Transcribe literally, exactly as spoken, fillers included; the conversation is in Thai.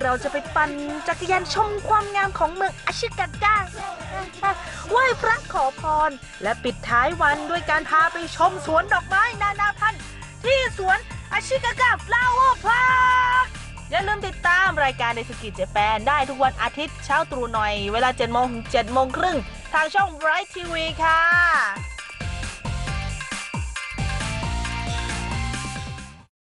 เราจะไปปั่นจักรยานชมความงามของเมืองอาชิกาก้าไหว้พระขอพรและปิดท้ายวันด้วยการพาไปชมสวนดอกไม้นานาพันธุ์ที่สวนอาชิกาก้าฟลาวเวอร์พาร์คอย่าลืมติดตามรายการในสกิจเจแปนได้ทุกวันอาทิตย์เช้าตรู่หน่อยเวลาเจ็ดโมงถึงเจ็ดโมงครึ่งทางช่อง Bright ที วี ค่ะ